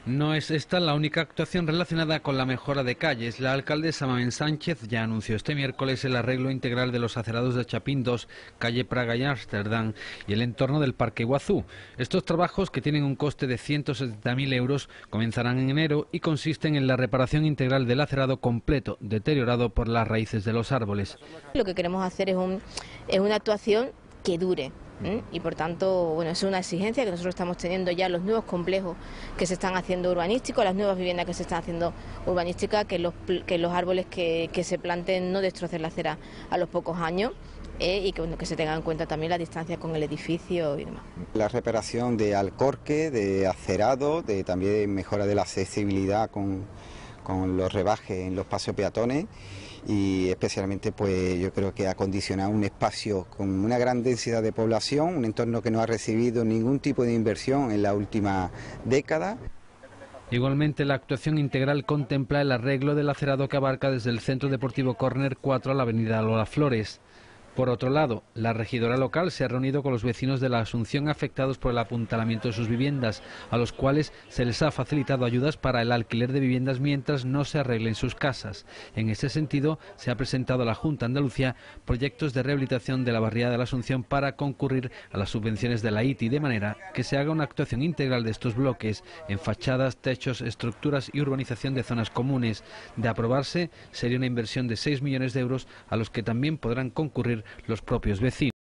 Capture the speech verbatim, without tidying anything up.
No es esta la única actuación relacionada con la mejora de calles. La alcaldesa Mabel Sánchez ya anunció este miércoles el arreglo integral de los acerados de Chapín dos, calle Praga y Ámsterdam y el entorno del Parque Iguazú. Estos trabajos, que tienen un coste de ciento setenta mil euros, comenzarán en enero y consisten en la reparación integral del acerado completo, deteriorado por las raíces de los árboles. Lo que queremos hacer es, un, es una actuación que dure. ¿Mm? Y por tanto, bueno, es una exigencia que nosotros estamos teniendo ya los nuevos complejos que se están haciendo urbanísticos, las nuevas viviendas que se están haciendo urbanísticas, que los, que los árboles que, que se planten no destrocen la acera a los pocos años. Eh, y que, bueno, que se tenga en cuenta también la distancia con el edificio y demás. La reparación de alcorque, de acerado, de también mejora de la accesibilidad con, con los rebajes en los pasos peatones y especialmente pues yo creo que acondicionar un espacio con una gran densidad de población, un entorno que no ha recibido ningún tipo de inversión en la última década. Igualmente, la actuación integral contempla el arreglo del acerado que abarca desde el Centro Deportivo Córner cuatro a la avenida Lola Flores. Por otro lado, la regidora local se ha reunido con los vecinos de la Asunción afectados por el apuntalamiento de sus viviendas, a los cuales se les ha facilitado ayudas para el alquiler de viviendas mientras no se arreglen sus casas. En ese sentido, se ha presentado a la Junta de Andalucía proyectos de rehabilitación de la barriada de la Asunción para concurrir a las subvenciones de la I T I, de manera que se haga una actuación integral de estos bloques en fachadas, techos, estructuras y urbanización de zonas comunes. De aprobarse, sería una inversión de seis millones de euros a los que también podrán concurrir los propios vecinos.